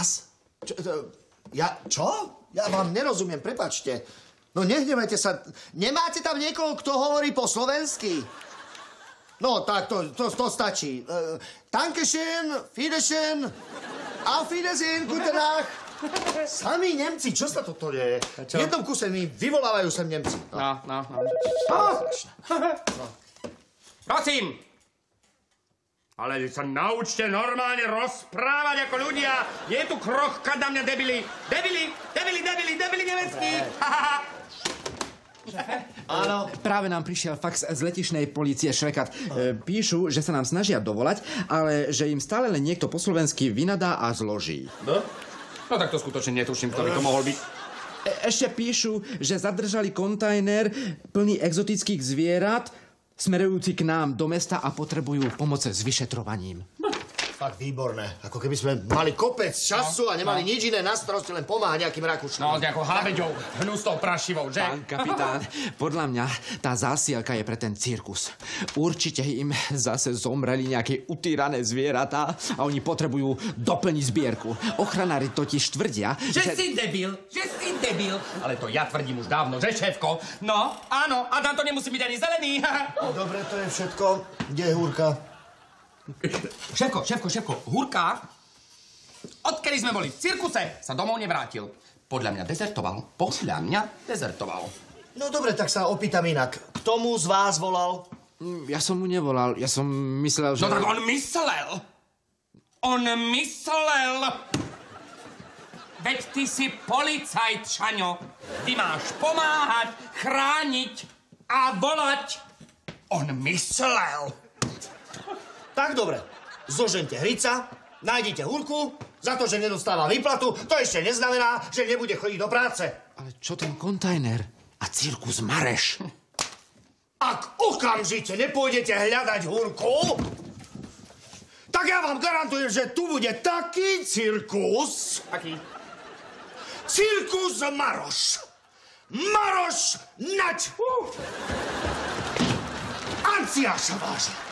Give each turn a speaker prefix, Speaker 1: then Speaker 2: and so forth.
Speaker 1: Vás? Čo? Ja vám nerozumiem, prepáčte. No nehnevajte sa. Nemáte tam niekoho, kto hovorí po slovensky? No, tak to stačí. Dankeschön, Wiedersehen, auf Wiedersehen, guten Tag. Sami Nemci, čo sa toto deje? V jednom kuse mi vyvolávajú sem Nemci.
Speaker 2: No. Prosím! Ale sa naučte normálne rozprávať ako ľudia. Je tu krochkať na mňa debili. Debili nemeckí.
Speaker 3: Áno. Práve nám prišiel fax z letišnej polície Šrekat. Píšu, že sa nám snažia dovolať, ale že im stále len niekto po slovensky vynadá a zloží.
Speaker 2: No tak to skutočne netuším, kto by to mohol byť.
Speaker 3: Ešte píšu, že zadržali kontajner plný exotických zvierat, smerujúci k nám do mesta a potrebujú pomoc s vyšetrovaním.
Speaker 1: Fakt výborné. Ako keby sme mali kopec času a nemali nič iné na starosti, len pomáhať nejakým rakúškom.
Speaker 2: No, s nejakou hábeďou, hnustou prašivou, že?
Speaker 3: Pán kapitán, podľa mňa tá zásielka je pre ten cirkus. Určite im zase zomreli nejaké utýrané zvieratá a oni potrebujú doplniť zbierku. Ochranári totiž tvrdia,
Speaker 2: že si debil. Ale to ja tvrdím už dávno, že šéfko? No, áno, a tam to nemusí byť ani zelený.
Speaker 1: Dobre, to je všetko. Kde je Húrka?
Speaker 2: Šéfko, Húrka, odkedy sme boli v cirkuse, sa domov nevrátil. Podľa mňa dezertoval. No dobre, tak sa opýtam inak. Kto mu z vás volal?
Speaker 3: Ja som mu nevolal, ja som myslel, že...
Speaker 2: No tak on myslel! Veď ty si policajt, Šaňo. Ty máš pomáhať, chrániť a volať. On myslel!
Speaker 1: Tak dobre, zožente Hrica, nájdite Húrku, za to, že nedostáva výplatu, to ešte neznamená, že nebude chodiť do práce.
Speaker 3: Ale čo ten kontajner a cirkus Mareš?
Speaker 1: Ak okamžite nepôjdete hľadať Húrku, tak ja vám garantujem, že tu bude taký cirkus.
Speaker 2: Aký?
Speaker 1: Cirkus Maroš. Maroš nať. Anciáša váža.